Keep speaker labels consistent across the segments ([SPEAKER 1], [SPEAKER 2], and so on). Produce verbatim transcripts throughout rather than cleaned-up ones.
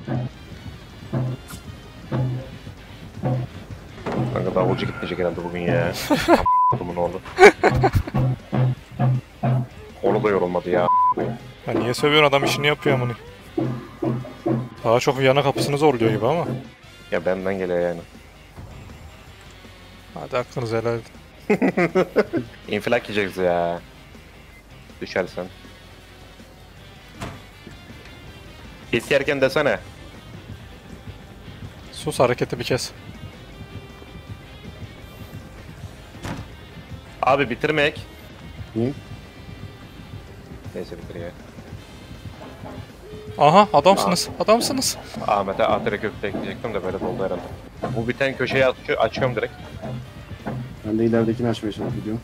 [SPEAKER 1] Kanka davulcu gitmeyecek herhalde bugün ya. Adamın oğlu. Onu da yorulmadı ya.
[SPEAKER 2] Ya niye sövüyorsun, adam işini yapıyor amına. Daha çok yana kapısını zorluyor gibi ama.
[SPEAKER 1] Ya benden geliyor yani.
[SPEAKER 2] Hadi hakkınızı helal edin.
[SPEAKER 1] İnfilak yiyeceğiz ya. Düşersen. Hit yerken desene.
[SPEAKER 2] Sus, hareketi bir kes.
[SPEAKER 1] Abi bitirmek.
[SPEAKER 3] Hı?
[SPEAKER 1] Neyse bitir ya.
[SPEAKER 2] Aha, adamsınız, adamsınız.
[SPEAKER 1] Ahmet'e Atire köfte ekleyecektim de böyle doldu herhalde. Bu biten köşeyi açı açıyorum direkt.
[SPEAKER 3] Ben de ileridekini açmaya çalışıyorum.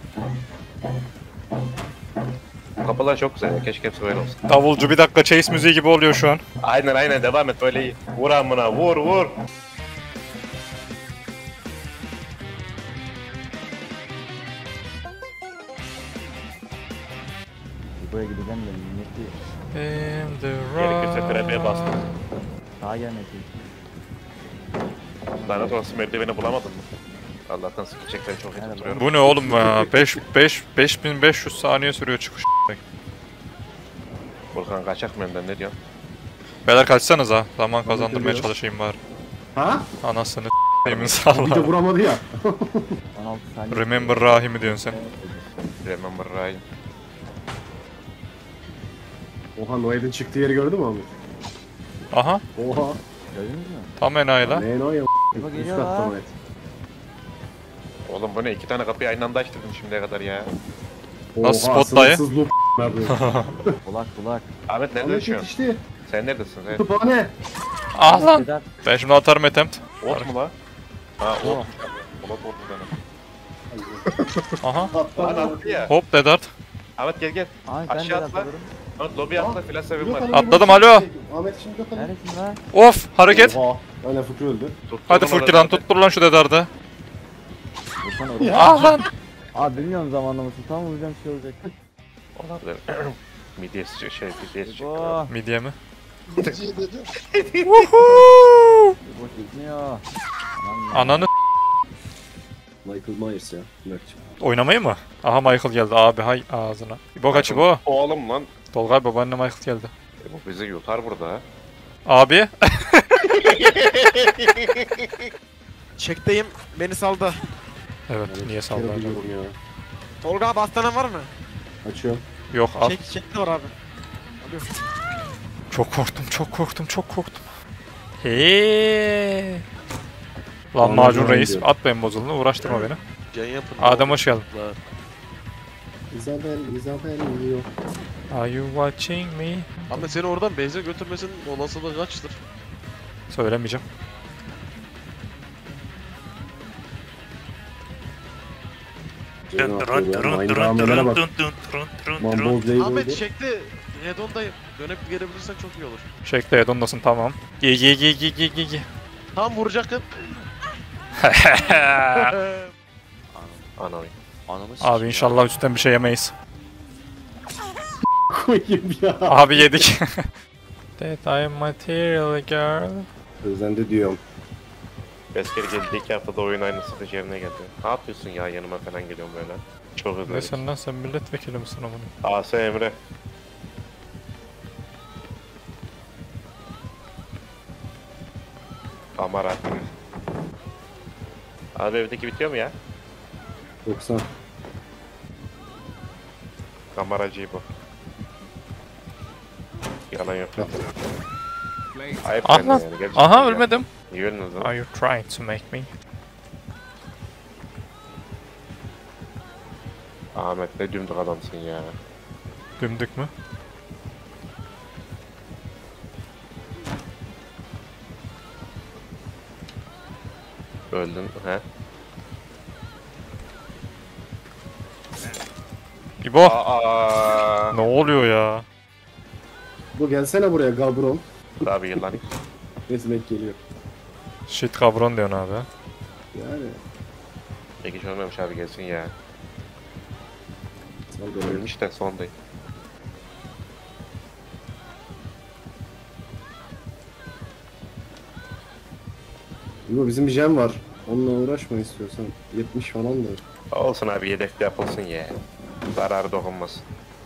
[SPEAKER 1] Kapılar çok güzel ya. Keşke hepsi böyle olsun.
[SPEAKER 2] Davulcu bir dakika chase müziği gibi oluyor şu an.
[SPEAKER 1] Aynen aynen devam et böyle iyi. Vur amına vur vur.
[SPEAKER 4] Buraya gideceğim de milleti
[SPEAKER 2] In the
[SPEAKER 1] Gerekirse krepeye bastım.
[SPEAKER 4] sağa gelmesi.
[SPEAKER 1] Lanet olası merdiveni bulamadın mı? Allah'tan sikecekleri çok iyi tutturuyorum.
[SPEAKER 2] Bu ne oğlum ya? beş beş beş bin beş yüz saniye sürüyor çıkış.
[SPEAKER 1] Burkan kaçak mı önden ne diyorsun?
[SPEAKER 2] Beyler kaçsanız ha. Zaman kazandırmaya
[SPEAKER 3] Geliyor.
[SPEAKER 2] çalışayım bari.
[SPEAKER 3] Ha?
[SPEAKER 2] Anasını s**eyim
[SPEAKER 3] Bir de
[SPEAKER 2] sağla.
[SPEAKER 3] vuramadı ya.
[SPEAKER 4] on altı saniye.
[SPEAKER 2] Remember Rahim'i diyorsun sen.
[SPEAKER 1] Remember Ryan.
[SPEAKER 3] Oha, Noel'in çıktığı yeri gördün mü abi?
[SPEAKER 2] Aha,
[SPEAKER 3] Oha.
[SPEAKER 4] Gördünüz mü?
[SPEAKER 2] tam enayi lan.
[SPEAKER 3] Ne Noel?
[SPEAKER 4] Bak
[SPEAKER 3] Üst
[SPEAKER 4] geliyor
[SPEAKER 3] katta
[SPEAKER 4] ha.
[SPEAKER 3] Noel.
[SPEAKER 1] Oğlum bu ne? İki tane kapıyı aynı anda açtırdın şimdiye kadar ya.
[SPEAKER 2] Nasıl
[SPEAKER 3] Oha,
[SPEAKER 2] spot dayı?
[SPEAKER 3] sınırsız loop yapıyor.
[SPEAKER 4] Kulak kulak.
[SPEAKER 1] Ahmet nerede
[SPEAKER 3] Ahmet
[SPEAKER 1] yaşıyorsun?
[SPEAKER 3] yetişti.
[SPEAKER 1] Sen neredesin? Sen?
[SPEAKER 3] Kütüphane.
[SPEAKER 2] Ah lan.
[SPEAKER 4] Sedat.
[SPEAKER 2] Ben şimdi atarım attempt.
[SPEAKER 1] Ot mu la? Ha ot.
[SPEAKER 4] Oh.
[SPEAKER 1] Ot ot benim.
[SPEAKER 2] Aha.
[SPEAKER 1] Lan attı ya.
[SPEAKER 2] Hop Dedart.
[SPEAKER 1] Ahmet gel gel.
[SPEAKER 4] Ay ben de
[SPEAKER 1] Aşağı atla.
[SPEAKER 4] atladım.
[SPEAKER 1] Ahmet lobiye atla filan sevim var.
[SPEAKER 2] Atladım, alo.
[SPEAKER 3] Ahmet şimdi yok adam.
[SPEAKER 4] Neredesin lan?
[SPEAKER 2] Of, hareket.
[SPEAKER 3] Oha. Aynen Fıkrı öldü.
[SPEAKER 1] Tuttum
[SPEAKER 2] Hadi
[SPEAKER 1] onu
[SPEAKER 2] Furki
[SPEAKER 1] da
[SPEAKER 2] lan,
[SPEAKER 1] zaten.
[SPEAKER 2] tuttur lan şu Dedart'ı.
[SPEAKER 4] Vursan oraya.
[SPEAKER 2] Ah lan.
[SPEAKER 4] Abi bilmiyorum zamanlamasını. Tam vuracağım şey olacak.
[SPEAKER 1] Olabilir. Midyesi çek- şey midyesi çekti.
[SPEAKER 4] Oh.
[SPEAKER 2] Midye mi?
[SPEAKER 4] Bu boş gitmiyor. Aman ya.
[SPEAKER 2] Ananı
[SPEAKER 3] Michael Myers ya. Mert'ciğim.
[SPEAKER 2] oynamayı mı? Aha Michael geldi abi, hay ağzına. İbo kaç İbo?
[SPEAKER 1] Oğlum lan.
[SPEAKER 2] Tolgay babaanne Michael geldi.
[SPEAKER 1] E, bu bizi yutar burada ha.
[SPEAKER 2] Abi.
[SPEAKER 5] Çekteyim, beni saldı.
[SPEAKER 2] Evet, niye saldı
[SPEAKER 3] Kere
[SPEAKER 2] acaba?
[SPEAKER 3] biliyorum ya.
[SPEAKER 5] Tolga abi hastanen var mı?
[SPEAKER 3] Açıyorum.
[SPEAKER 2] Yok al.
[SPEAKER 5] Çek, çekti var abi. Alıyorum.
[SPEAKER 2] Çok korktum, çok korktum, çok korktum. Heee. Lan
[SPEAKER 3] Tamam,
[SPEAKER 2] macun
[SPEAKER 3] tamam
[SPEAKER 2] reis,
[SPEAKER 3] diyorum.
[SPEAKER 2] at benim bozulunu, uğraştırma beni.
[SPEAKER 5] Can yapın.
[SPEAKER 2] Adem hoş geldin.
[SPEAKER 3] Isabel, Isabel yiyor.
[SPEAKER 2] Are you watching me?
[SPEAKER 5] Ama seni oradan benzin götürmesinin olasılığı kaçtır?
[SPEAKER 2] Söylemeyeceğim.
[SPEAKER 3] Canı atıyor ya. Aynı ramelere bak. Mamboz değil
[SPEAKER 5] Ahmet
[SPEAKER 3] oldu.
[SPEAKER 5] çekti. Redondayım. Dönüp gelebilirsen çok iyi olur.
[SPEAKER 2] Şekle Edon'dasın, tamam. Giy giy giy giy giy giy giy.
[SPEAKER 5] Tam vuracaktım.
[SPEAKER 1] Ana oyun.
[SPEAKER 2] Abi inşallah üstten bir şey yemeyiz.
[SPEAKER 3] Koyayım ya.
[SPEAKER 2] Abi yedik. That I'm material girl.
[SPEAKER 3] Özendi diyorum.
[SPEAKER 1] Beskeri geldi iki haftada oyun aynı sıkıcı yerine geldi. Ne yapıyorsun ya yanıma falan geliyorum böyle. Çok
[SPEAKER 2] Ne
[SPEAKER 1] özledim.
[SPEAKER 2] sen lan, sen milletvekili misin amına?
[SPEAKER 1] A S Emre. Amara. Abi evdeki bitiyor mu ya?
[SPEAKER 3] doksan.
[SPEAKER 1] Kameracı bu. Yalan yok. Ayıp
[SPEAKER 2] Ah
[SPEAKER 1] kendine
[SPEAKER 2] lan.
[SPEAKER 1] yani, gerçekten
[SPEAKER 2] Aha
[SPEAKER 1] ya.
[SPEAKER 2] ölmedim.
[SPEAKER 1] Niye ölmedin lan?
[SPEAKER 2] Are you trying to make me?
[SPEAKER 1] Ahmet ne dümdük adamsın ya.
[SPEAKER 2] Dümdük mü?
[SPEAKER 1] Öldün he?
[SPEAKER 2] İbo.
[SPEAKER 1] Aa.
[SPEAKER 2] Ne oluyor ya?
[SPEAKER 3] Bu gelsene buraya Gabron.
[SPEAKER 1] Abi yılan.
[SPEAKER 3] Resmek geliyor.
[SPEAKER 2] Shit kabron diyorsun abi.
[SPEAKER 3] Yani.
[SPEAKER 1] Peki hiç olmamış abi gelsin ya.
[SPEAKER 3] Sal görelim.
[SPEAKER 1] Ölmüş de sondayım.
[SPEAKER 3] Bu bizim bir jam var. Onunla uğraşma istiyorsan. yetmiş falan da.
[SPEAKER 1] Olsun abi yedekte yapılsın ya. Zararı dokunmasın.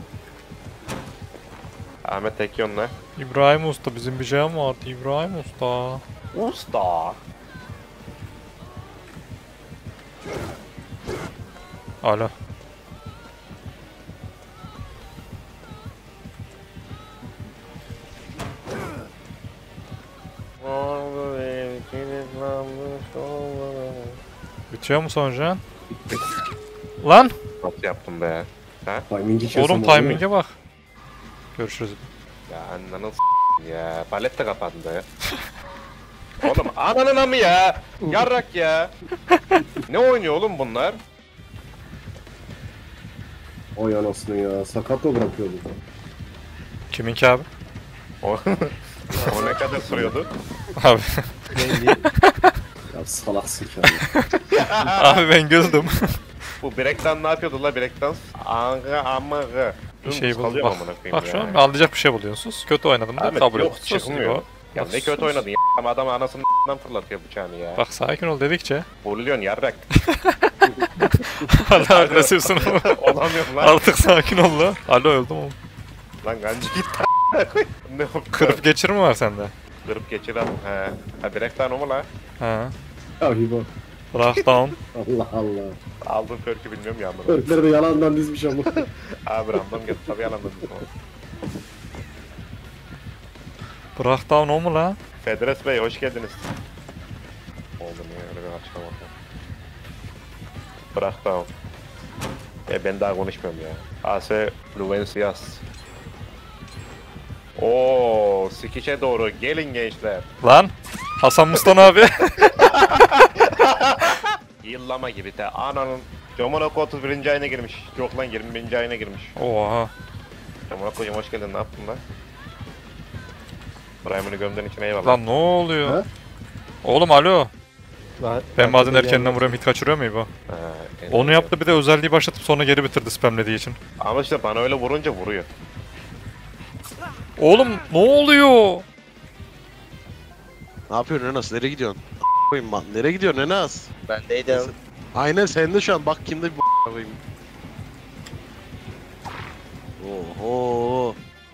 [SPEAKER 1] Ahmet Tekyon'la.
[SPEAKER 2] İbrahim Usta bizim bir şey vardı İbrahim Usta.
[SPEAKER 1] Usta.
[SPEAKER 2] Alo. Bitiyor mu sonucu? Lan!
[SPEAKER 1] Nasıl yaptım be? Ha?
[SPEAKER 3] Timing'i kesem
[SPEAKER 2] Oğlum
[SPEAKER 3] olur mu?
[SPEAKER 2] timing'e bak. Görüşürüz.
[SPEAKER 1] Ya ananı s**tim ya. Palet de kapandı. Oğlum ananın amı ya. Yarrak ya. Ne oynuyor oğlum bunlar?
[SPEAKER 3] Oy anasını ya. Sakat mı bırakıyordu?
[SPEAKER 2] Kiminki abi?
[SPEAKER 1] O, o ne kadar sürüyordu?
[SPEAKER 2] Abi.
[SPEAKER 3] Ya salaksın kendini.
[SPEAKER 2] Abi ben güldüm.
[SPEAKER 1] Bu breakdown ne yapıyordu la breakdown? Angı amıgı.
[SPEAKER 2] Bir şey bul.
[SPEAKER 1] Kalıyor
[SPEAKER 2] Bak,
[SPEAKER 1] mu amına koyayım
[SPEAKER 2] bak
[SPEAKER 1] ya?
[SPEAKER 2] şu an anlayacak bir şey buluyorsunuz. Kötü oynadım da
[SPEAKER 1] Ahmet,
[SPEAKER 2] kabul
[SPEAKER 1] yok,
[SPEAKER 2] et. Sus
[SPEAKER 1] çıkmıyor.
[SPEAKER 2] İbo.
[SPEAKER 1] Ya
[SPEAKER 2] Bak,
[SPEAKER 1] ne kötü
[SPEAKER 2] sus.
[SPEAKER 1] oynadın ya. Ama adam anasını fırlatıyor bıçağını ya.
[SPEAKER 2] Bak sakin ol dedikçe.
[SPEAKER 1] Vuruluyorsun yarrak.
[SPEAKER 2] Hala agresifsin ama.
[SPEAKER 1] Olamıyorum lan.
[SPEAKER 2] Artık sakin ol la. Alo öldüm oğlum.
[SPEAKER 1] Lan gancı git. Ne oldu?
[SPEAKER 2] Kırıp geçir mi var sende?
[SPEAKER 1] Kırıp geçiren. He. Ha breakdown o mu la?
[SPEAKER 2] Ha.
[SPEAKER 3] Ya Hibo.
[SPEAKER 2] Rock down.
[SPEAKER 3] Allah Allah.
[SPEAKER 1] Aldığım perkü bilmiyorum ya. amına.
[SPEAKER 3] Örtleri de yalandan dizmiş ama.
[SPEAKER 1] Abi random geldi tabii yalandım.
[SPEAKER 2] Rock down o mu la?
[SPEAKER 1] Fedres Bey hoş geldiniz. Oldu niye öyle bir açıklama yapayım. Bırak da. E ben daha konuşmuyorum ya. A S Luvencias. Oo, Sikiş'e doğru gelin gençler.
[SPEAKER 2] Lan. Hasan Mustan abi.
[SPEAKER 1] Yıllama gibi de ananın Comonoko otuz birinci ayına girmiş. Yok lan yirmi birinci ayına girmiş.
[SPEAKER 2] Oha.
[SPEAKER 1] Comonoko'cum hoş geldin ne yaptın lan? Prime'ını gömden içine eyvallah.
[SPEAKER 2] Lan ne oluyor?
[SPEAKER 3] Ha?
[SPEAKER 2] Oğlum alo. Ben bazen erkenden vuruyorum hit kaçırıyor mu İbo?
[SPEAKER 1] Ha, en-
[SPEAKER 2] Onu yaptı bir de özelliği başlatıp sonra geri bitirdi spamlediği için.
[SPEAKER 1] Ama işte bana öyle vurunca vuruyor.
[SPEAKER 2] Oğlum ne oluyor?
[SPEAKER 5] Ne yapıyorsun Enas? Nereye gidiyorsun? Koyayım lan. Nereye gidiyorsun Enas?
[SPEAKER 1] Bendeydi.
[SPEAKER 5] Aynen sende şu an. Bak kimde bir koyayım. Oho.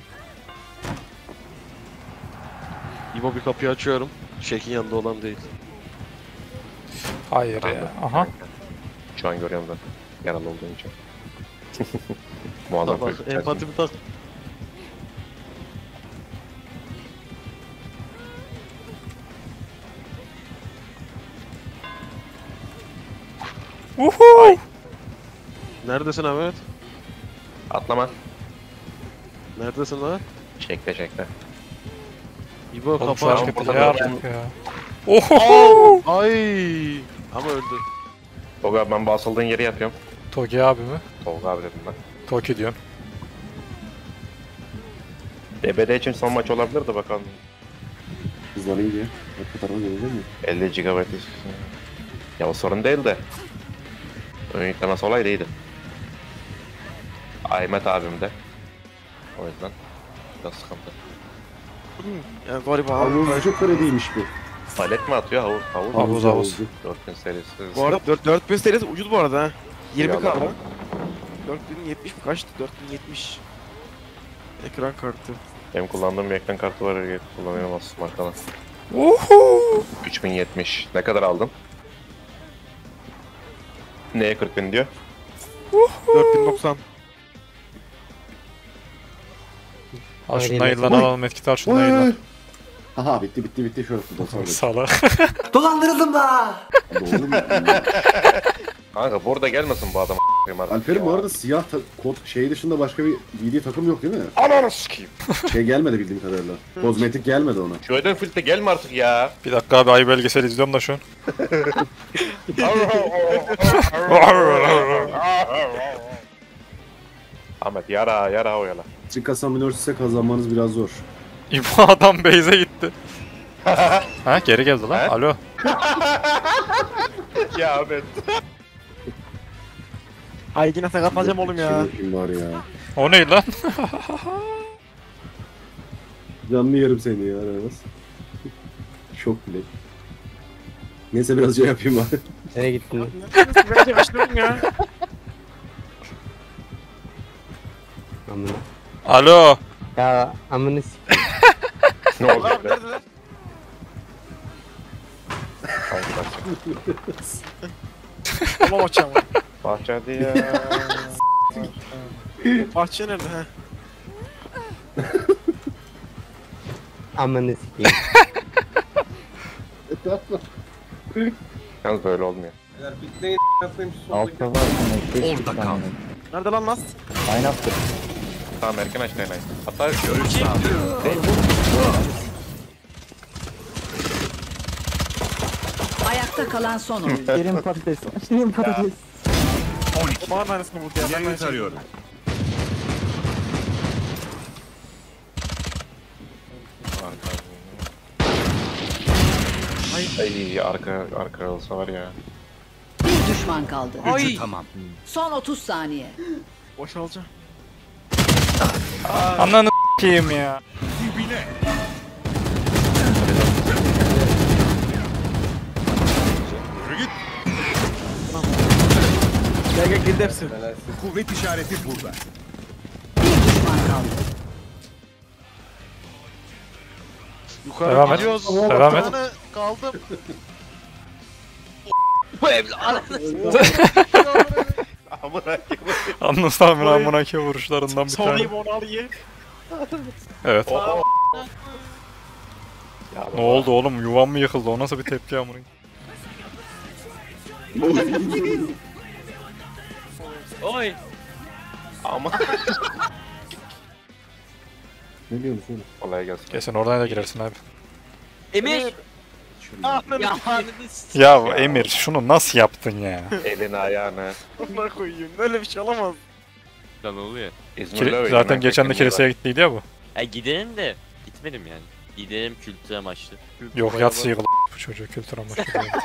[SPEAKER 5] İbo bir kapıyı açıyorum. Şekin yanında olan değil.
[SPEAKER 2] Hayır ya. Aha.
[SPEAKER 1] Şu an görüyorum ben. Yaralı olduğum için. Muazzam
[SPEAKER 5] Bak
[SPEAKER 1] bir şey.
[SPEAKER 5] empati bir tak.
[SPEAKER 2] Uhu.
[SPEAKER 5] Neredesin Ahmet?
[SPEAKER 1] Atlama.
[SPEAKER 5] Neredesin lan?
[SPEAKER 1] Çekle çekle.
[SPEAKER 5] İbo
[SPEAKER 2] Oğlum
[SPEAKER 5] kapı
[SPEAKER 2] şu
[SPEAKER 5] aç.
[SPEAKER 2] hareketi
[SPEAKER 1] burada
[SPEAKER 2] ya
[SPEAKER 1] ben-
[SPEAKER 2] artık ya. Oho.
[SPEAKER 5] Ay. Ama öldü.
[SPEAKER 1] Tolga ben basıldığın yeri yapıyorum.
[SPEAKER 2] Togi abi mi?
[SPEAKER 1] Tolga abi dedim ben.
[SPEAKER 2] Toki diyorsun.
[SPEAKER 1] D B D için son maç olabilir de bakalım.
[SPEAKER 3] Hızları iyi ya. Arka tarafa gelecek mi?
[SPEAKER 1] elli gigabayt is- Ya o sorun değil de. Ön yüklemesi olaydı iyiydi. Ahmet abim de. O yüzden biraz sıkıntı.
[SPEAKER 5] Yani galiba
[SPEAKER 3] Havuzcu krediymiş bu.
[SPEAKER 1] Palet mi atıyor? Havuz, havuz.
[SPEAKER 2] Havuz,
[SPEAKER 3] Havuzcu,
[SPEAKER 2] havuz.
[SPEAKER 3] havuzcu.
[SPEAKER 1] dört bin serisi.
[SPEAKER 6] Bu arada dört- dört bin serisi ucuz bu arada ha. yirmi
[SPEAKER 1] Yalan.
[SPEAKER 6] kaldı. dört bin yetmiş mi kaçtı? dört bin yetmiş. Ekran kartı.
[SPEAKER 1] Benim kullandığım bir ekran kartı var. Kullanıyorum aslında markadan.
[SPEAKER 2] Uhu.
[SPEAKER 1] üç bin yetmiş. Ne kadar aldın? Neye kırk bin diyor?
[SPEAKER 6] dört bin doksan.
[SPEAKER 2] Al şundan yıldan alalım etkiti al şundan yıldan.
[SPEAKER 3] Aha bitti bitti bitti şöyle tutalım.
[SPEAKER 2] Sala.
[SPEAKER 3] Doğru mu?
[SPEAKER 1] Kanka burada gelmesin bu adam a**ayım artık
[SPEAKER 3] Alper'in
[SPEAKER 1] ya.
[SPEAKER 3] bu arada siyah ta- kod şey dışında başka bir giydiği takım yok değil mi?
[SPEAKER 1] Ananı sikeyim.
[SPEAKER 3] Şey gelmedi bildiğim kadarıyla. Kozmetik gelmedi ona.
[SPEAKER 1] Şu öden filtre gelme artık ya.
[SPEAKER 2] Bir dakika abi ayı belgeseli izliyorum da şu an.
[SPEAKER 1] Ahmet yara yara oyala.
[SPEAKER 3] Trikasa Minorsis'e kazanmanız biraz zor.
[SPEAKER 2] İbo adam base'e gitti. Ha geri geldi lan.
[SPEAKER 1] He?
[SPEAKER 2] Alo.
[SPEAKER 1] Ya Ahmet.
[SPEAKER 6] Ay yine sakatlanacağım oğlum ya.
[SPEAKER 3] Kim var ya?
[SPEAKER 2] O ne lan?
[SPEAKER 3] Canlı yerim seni ya Aras. Şok bile. Neyse biraz şey yapayım bari.
[SPEAKER 7] Nereye gittin?
[SPEAKER 6] Bence kaçtırdım ya.
[SPEAKER 7] Amına.
[SPEAKER 2] Alo.
[SPEAKER 7] Ya amını s***.
[SPEAKER 1] Ne oldu
[SPEAKER 6] Abi
[SPEAKER 1] be?
[SPEAKER 6] neredeler? Ama maçı ama.
[SPEAKER 1] Bahçede ya.
[SPEAKER 6] Bahçe nerede he?
[SPEAKER 7] Amını s***.
[SPEAKER 1] Yalnız böyle olmuyor.
[SPEAKER 4] Altta var. Orada kaldı.
[SPEAKER 6] Nerede lan Last?
[SPEAKER 4] Line up'tır.
[SPEAKER 1] Tamam erken aç Neymen. Hatta
[SPEAKER 8] Ayakta kalan son oyuncu.
[SPEAKER 4] Yerim patates. Yerim patates.
[SPEAKER 6] Bana aynısını vurdu ya. Ben tarıyorum.
[SPEAKER 1] Ay arka arka olsa var ya.
[SPEAKER 8] Bir düşman kaldı.
[SPEAKER 6] Ay.
[SPEAKER 8] Son otuz saniye.
[SPEAKER 6] Boşalacağım.
[SPEAKER 2] Ananı s**eyim ya.
[SPEAKER 6] Gel gel girdi hepsi.
[SPEAKER 8] Bir düşman kaldı.
[SPEAKER 5] Yukarı
[SPEAKER 2] Devam et.
[SPEAKER 5] gidiyoruz.
[SPEAKER 2] Devam et.
[SPEAKER 5] Ana, kaldım.
[SPEAKER 2] Anlasam amına ki vuruşlarından bir
[SPEAKER 6] Sonrayı
[SPEAKER 2] tane.
[SPEAKER 6] onu al ye.
[SPEAKER 2] Evet.
[SPEAKER 1] Ya
[SPEAKER 2] Ne oldu oğlum? Yuvam mı yıkıldı? O nasıl bir tepki amına?
[SPEAKER 5] Oy.
[SPEAKER 1] Ama
[SPEAKER 3] Ne diyorsun oğlum?
[SPEAKER 1] kolay gelsin.
[SPEAKER 2] Kesin oradan da girersin abi.
[SPEAKER 5] Emir. Ya
[SPEAKER 2] Ya Emir şunu nasıl yaptın ya?
[SPEAKER 1] Elini ayağını.
[SPEAKER 6] Onlara koyayım. Böyle bir şey olamaz.
[SPEAKER 5] Lan oluyor.
[SPEAKER 1] İzmir'de
[SPEAKER 2] Kili-
[SPEAKER 1] öyle
[SPEAKER 2] zaten
[SPEAKER 1] hemen
[SPEAKER 2] geçen de
[SPEAKER 1] çekilmiyorlar.
[SPEAKER 2] kiliseye gittiydi ya bu.
[SPEAKER 5] Ha gidelim de gitmedim yani. Gidelim kültür amaçlı.
[SPEAKER 2] Yok yatsı yıkıldı bu çocuğu kültür amaçlı.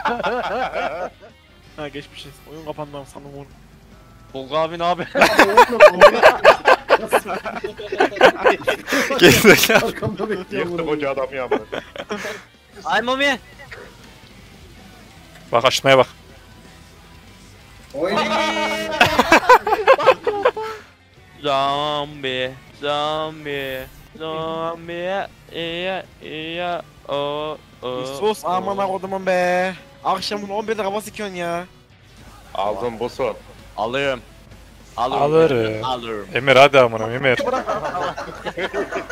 [SPEAKER 6] Ha geçmişiz. Oyun kapandı ama sandım onu.
[SPEAKER 5] Tolga abi ne abi?
[SPEAKER 2] Gerizekalı.
[SPEAKER 3] Arkamda bekliyorum
[SPEAKER 1] Yıktı
[SPEAKER 3] bunu.
[SPEAKER 1] koca adam ya. bunu.
[SPEAKER 5] Ay mami.
[SPEAKER 2] Bak açmaya bak.
[SPEAKER 5] Zombie. Zombie. Zombie. İya iya o o.
[SPEAKER 6] Sus aman kodumun be. Akşamın on birde kafa sikiyorsun ya.
[SPEAKER 1] Aldın bu son.
[SPEAKER 5] Alırım. Alırım.
[SPEAKER 2] Alırım.
[SPEAKER 5] Alırım.
[SPEAKER 2] Emir hadi amına Emir.